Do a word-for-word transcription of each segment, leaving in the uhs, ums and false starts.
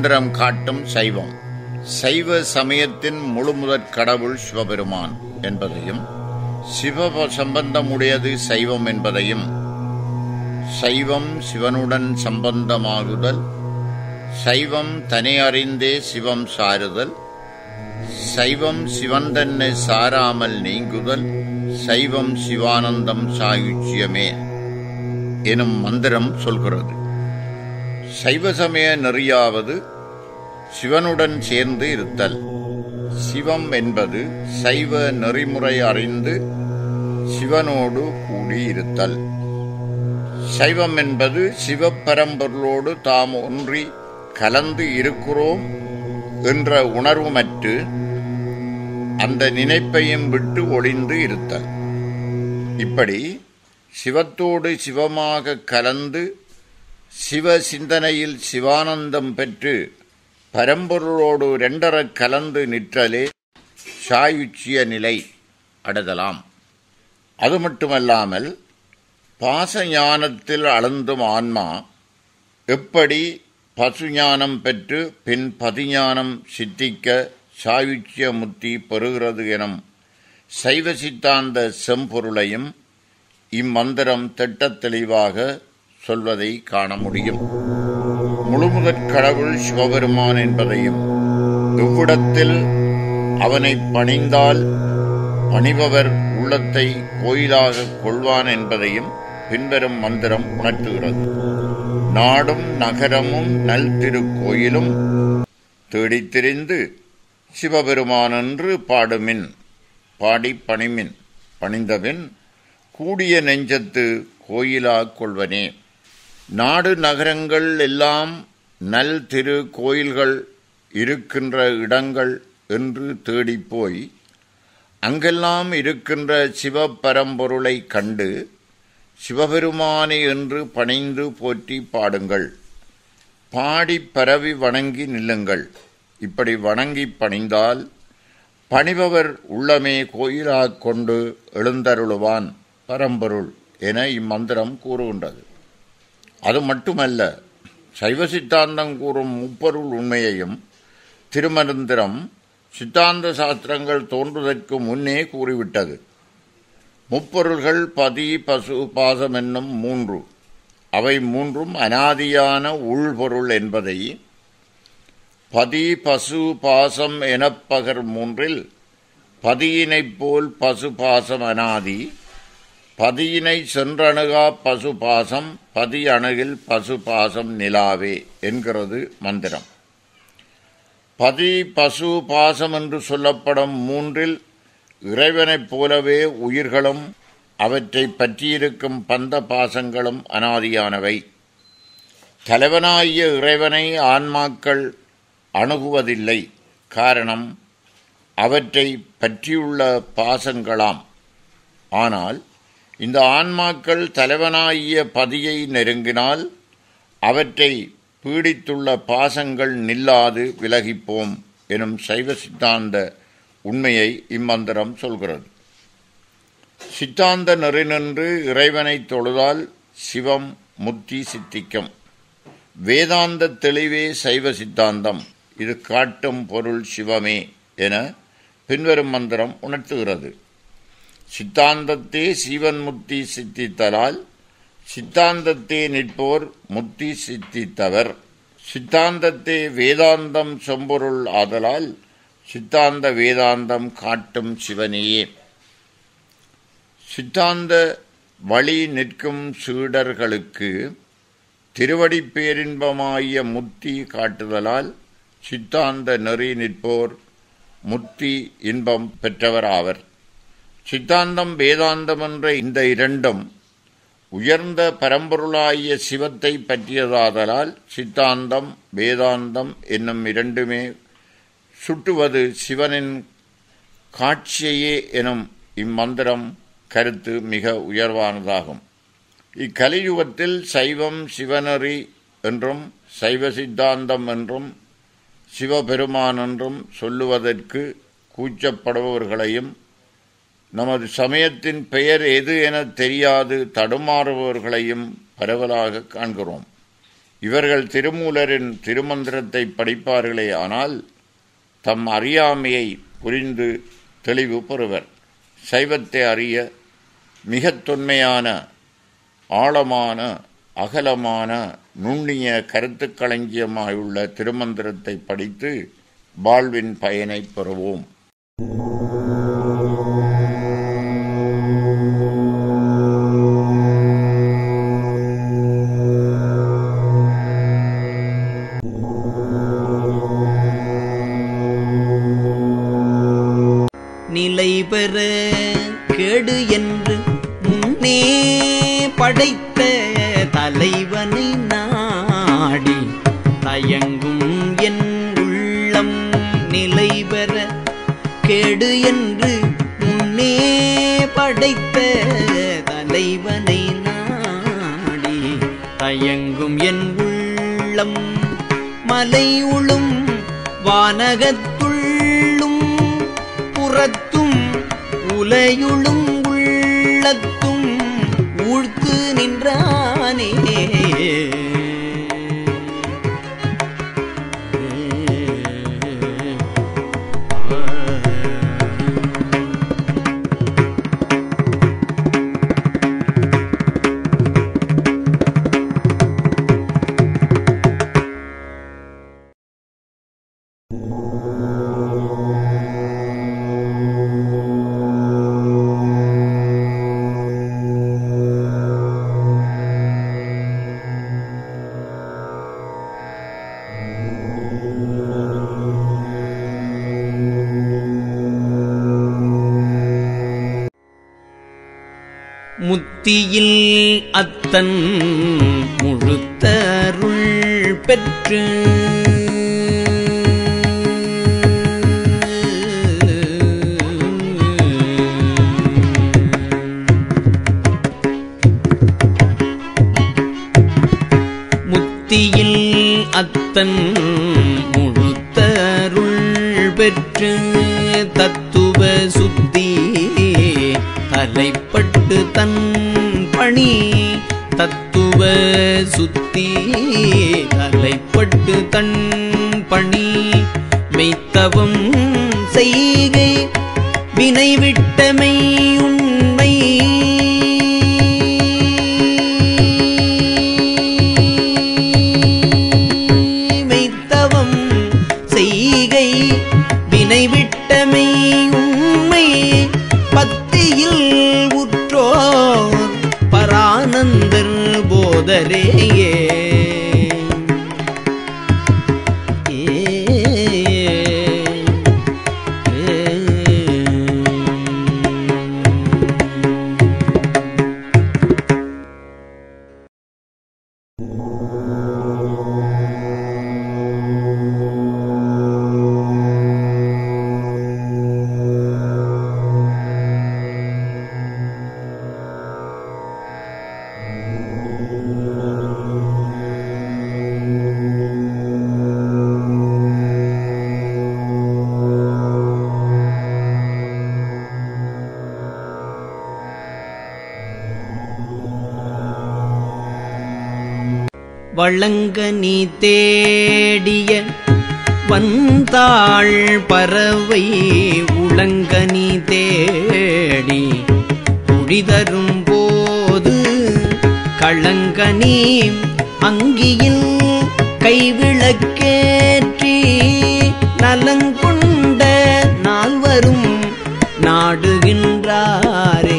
இம்மந்திரம் காட்டும் சைவம். சைவ சமயத்தின் முழுமுதற் கடவுள் சிவபெருமான் என்பதையும், சிவ சம்பந்தமுடையது சைவம் என்பதையும், சைவம் சிவனுடன் சம்பந்தமாகுதல், சைவம் தனி அறிந்தே சிவம் சாருதல், சைவம் சிவன் தன்னை சாராமல் நீங்குதல், சைவம் சிவானந்தம் சாயுச்சியமே எனும் மந்திரம் சொல்கிறது. சைவ சமய நெறியாவது சிவனுடன் சேர்ந்து இருத்தல். சிவம் என்பது சைவ நெறிமுறை அறிந்து சிவனோடு கூடியிருத்தல். சைவம் என்பது சிவப்பரம்பொருளோடு தாம் ஒன்றி கலந்து இருக்கிறோம் என்ற உணர்வுமற்று அந்த நினைப்பையும் விட்டு ஒளிந்து இருத்தல். இப்படி சிவத்தோடு சிவமாக கலந்து சிவ சிந்தனையில் சிவானந்தம் பெற்று பரம்பொருளோடு இரண்டரக் கலந்து நிற்றலே சாயுச்சிய நிலை அடைதலாம். அது மட்டுமல்லாமல் பாசஞானத்தில் அழுந்தும் ஆன்மா எப்படி பசுஞானம் பெற்று பின் பதிஞானம் சித்திக்க சாயுச்சிய முத்தி பெறுகிறது எனும் சைவ சித்தாந்த செம்பொருளையும் இம்மந்திரம் திட்டத் தெளிவாக சொல்வதை காண முடியும். முழுமுதற் கடவுள் சிவபெருமான் என்பதையும், இவ்விடத்தில் அவனை பணிந்தால் பணிபவர் உள்ளத்தை கோயிலாக கொள்வான் என்பதையும் பின்வரும் மந்திரம் உணர்த்துகிறது. நாடும் நகரமும் நல் திருக்கோயிலும் தேடித்திரிந்து சிவபெருமானென்று பாடுமின், பாடி பணிமின், பணிந்தபின் கூடிய நெஞ்சத்து கோயிலாக கொள்வனே. நாடு நகரங்கள் எல்லாம் நல் திரு கோயில்கள் இருக்கின்ற இடங்கள் என்று தேடிப்போய் அங்கெல்லாம் இருக்கின்ற சிவபரம்பொருளை கண்டு சிவபெருமானே என்று பணிந்து போற்றி பாடுங்கள். பாடி பரவி வணங்கி நில்லுங்கள். இப்படி வணங்கி பணிந்தால் பணிபவர் உள்ளமே கோயிலாக கொண்டு எழுந்தருளுவான் பரம்பொருள் என இம்மந்திரம் கூறுகின்றது. அது மட்டுமல்ல, சைவ சித்தாந்தம் கூறும் முப்பொருள் உண்மையையும் திருமந்திரம் சித்தாந்த சாஸ்திரங்கள் தோன்றுவதற்கு முன்னே கூறிவிட்டது. முப்பொருள்கள் பதி பசு பாசம் என்னும் மூன்று, அவை மூன்றும் அனாதியான உள்பொருள் என்பதை பதி பசு பாசம் எனப்பகர் மூன்றில் பதியினைப் போல் பசு பாசம் அனாதி, பதியினை சென்றணுகா பசு பாசம், பதி அணுகில் பசு பாசம் நிலாவே என்கிறது மந்திரம். பதி பசு பாசம் என்று சொல்லப்படும் மூன்றில் இறைவனைப் போலவே உயிர்களும் அவற்றை பற்றியிருக்கும் பந்த பாசங்களும் அனாதியானவை. தலைவனாகிய இறைவனை ஆன்மாக்கள் அணுகுவதில்லை. காரணம் அவற்றை பற்றியுள்ள பாசங்களாம். ஆனால் இந்த ஆன்மாக்கள் தலைவனாகிய பதியை நெருங்கினால் அவற்றை பீடித்துள்ள பாசங்கள் நில்லாது விலகிப்போம் எனும் சைவ சித்தாந்த உண்மையை இம்மந்திரம் சொல்கிறது. சித்தாந்த நெறி நின்று இறைவனை தொழுதால் சிவம் முத்தி சித்திக்கும். வேதாந்த தெளிவே சைவ சித்தாந்தம், இது காட்டும் பொருள் சிவமே என பின்வரும் மந்திரம் உணர்த்துகிறது. சித்தாந்தத்தே சீவன் முத்தி சித்தித்தலால் சித்தாந்தத்தே நிற்போர் முத்தி சித்தித்தவர். சித்தாந்தத்தே வேதாந்தம் செம்பொருள் ஆதலால் சித்தாந்த வேதாந்தம் காட்டும் சிவனையே. சித்தாந்த வழி நிற்கும் சீடர்களுக்கு திருவடி பேரின்பமாகிய முத்தி காட்டுதலால் சித்தாந்த நெறி நிற்போர் முத்தி இன்பம் பெற்றவர் ஆவர். சித்தாந்தம் வேதாந்தம் என்ற இந்த இரண்டும் உயர்ந்த பரம்பொருளாகிய சிவத்தை பற்றியதாதலால் சித்தாந்தம் வேதாந்தம் என்னும் இரண்டுமே சுட்டுவது சிவனின் காட்சியையே எனும் இம்மந்திரம் கருத்து மிக உயர்வானதாகும். இக்கலியுகத்தில் சைவம் சிவநெறி என்றும் சைவ சித்தாந்தம் என்றும் சிவபெருமான் என்றும் சொல்லுவதற்கு கூச்சப்படுபவர்களையும் நமது சமயத்தின் பெயர் எது என தெரியாது தடுமாறுபவர்களையும் பரவலாக காண்கிறோம். இவர்கள் திருமூலரின் திருமந்திரத்தை படிப்பார்களே ஆனால் தம் அறியாமையை புரிந்து தெளிவு பெறுவர். சைவத்தை அறிய மிக தொன்மையான ஆழமான அகலமான நுண்ணிய கருத்துக்களஞ்சியமாயுள்ள திருமந்திரத்தை படித்து வாழ்வின் பயனை பெறுவோம். நிலை பெற கேடு என்று முன்னே படைத்த தலைவனை நாடி தயங்கும் என் உள்ளம். நிலை பெற கேடு என்று முன்னே படைத்த தலைவனை நாடி தயங்கும் என் உள்ளம். மலை உளும் வானகத்துள்ளும் புறத்தும் உலையுளும் உள்ளத்தும் ஊழ்த்து நின்றானே. முத்தியில் அத்தன் முழுத்தருள் பெற்று முத்தியில் அத்தன் முழுத்தருள் பெற்று தத்துவ சுத்தி தலைப்பட்டு தன் பணி. தத்துவ சுத்தி தலைப்பட்டு தன் பணி. மெய்த்தவம் செய்கை வினைவிட்டமை உண்மை. மெய்த்தவம் செய்கை வினைவிட்டமை உண்மை. பத்தியில் உற்றோர் பரானந்தர் போதரேயே. வழங்க நீ தேடிய வந்தாள் பறவை உளங்க நீ தேடி குடிதரும் போது களங்க நீ அங்கியில் கைவிளக்கேற்றி நலங்கொண்ட நால்வரும் நாடுகின்றாரே.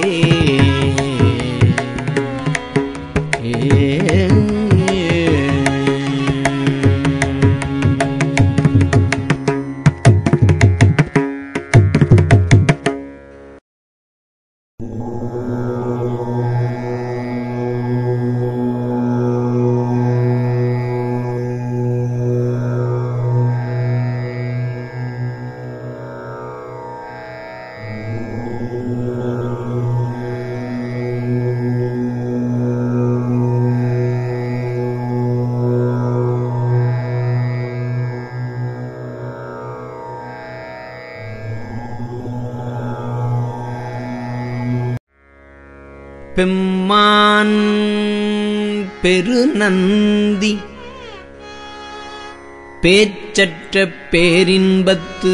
பெம்மான் பெருநந்தி பேச்சற்ற பேரின்பத்து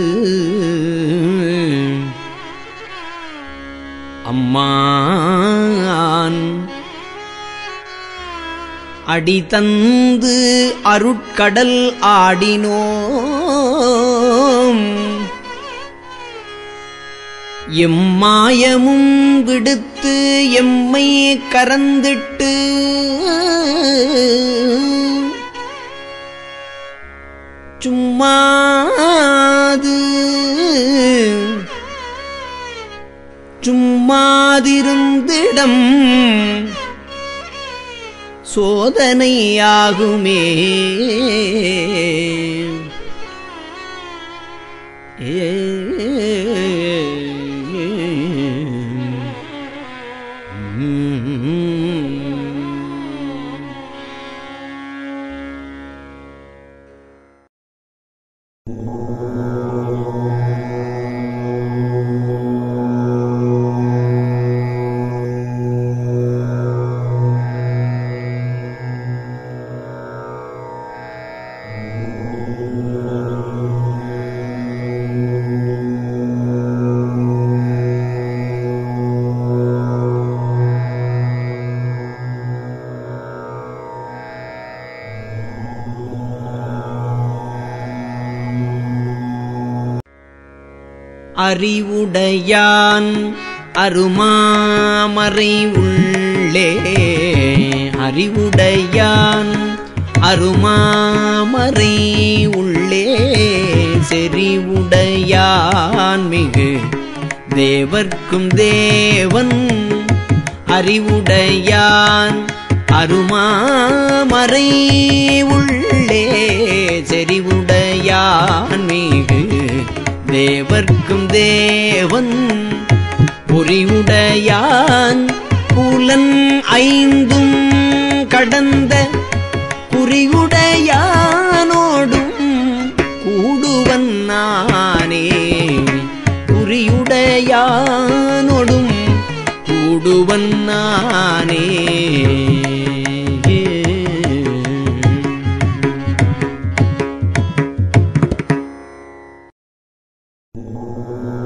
அம்மான் அடிதந்து அருட்கடல் ஆடினோம் எம்மாயமும் விடுத்து எம்மை கரந்திட்டு சும்மாது சும்மாதிருந்திடம் சோதனையாகுமே ஏ அறிவுடையான் அருமாமறை உள்ளே அறிவுடையான் அருமாமறை உள்ளே செறிவுடையான் மிகு தேவர்க்கும் தேவன் அறிவுடையான் அருமாமறை உள்ளே செறிவுடையான் மிகு தேவர்க்கும் தேவன் பொறிவுடையான் புலன் ஐந்தும் கடந்த குறியுடையானோடும் கூடுவன் நானே குறியுடையானோடும் கூடுவன் நானே you